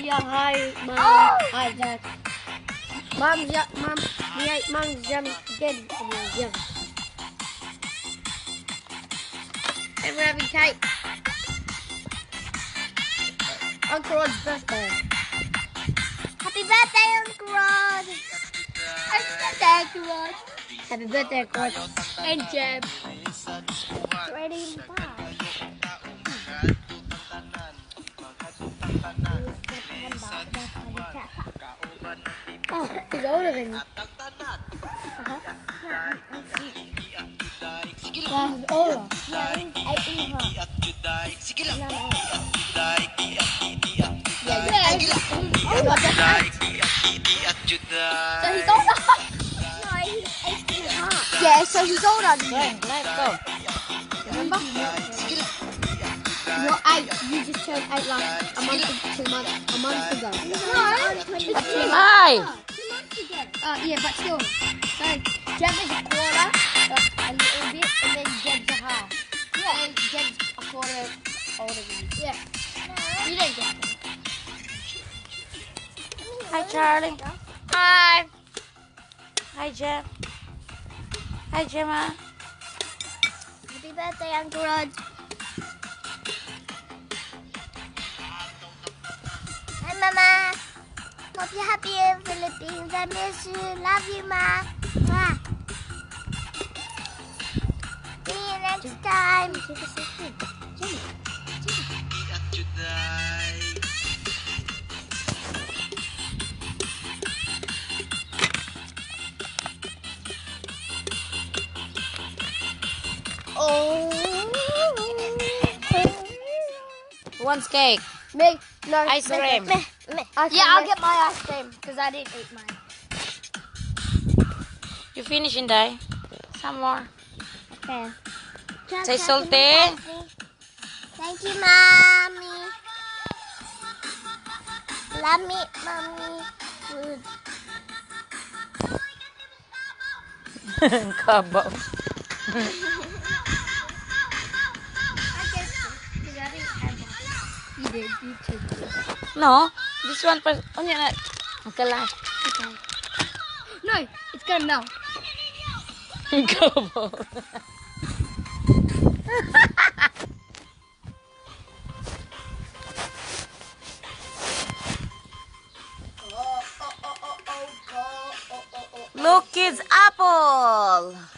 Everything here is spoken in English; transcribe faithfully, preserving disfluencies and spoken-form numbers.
yeah, hi, mom. Oh. Hi, dad. Mom's yeah, mom. Yeah, mom's jam again. Yeah. And we're having cake. Uncle Rod's birthday. Happy birthday, Uncle Rod. Happy birthday, Uncle Rod. Happy birthday, Uncle Rod. And Jam. Ready in five. Oh, he's older than you. Uh-huh. Yeah, he's older. Yeah, he's eight and a half. No, no. Yeah, yeah. He's older. So he's older. No, he's eight and a half. Yeah, so he's older than you. Let's go. Remember? You're eight. You just turned eight like a month, two months, a month ago. No, it's two Hi. months ago. Uh, yeah, but still. So, Jeb is a quarter, like a little bit, and then Jeb's a half. Yeah. And Jeb's a quarter older than you. Yeah. You don't get that. Hi, Charlie. Hi. Hi, Jeb. Hi, Gemma. Happy birthday, Uncle Rod. Hi, Mama. Hope you're happy in Philippines. I miss you. Love you, Ma. Mwah. See you next time. Oh. Who wants cake? Me? No. Ice me, cream. Me. Me. Ice Yeah, cream, I'll me. get my ice cream because I didn't eat mine. You finishing, Dai? Some more. Okay. Say salty. Thank you, Mommy. Love me, Mommy. Food. Kabo. You did. You too. No, this one first. Oh, yeah, okay, last. No, it's gonna melt. Kabo. Look, kids, apple.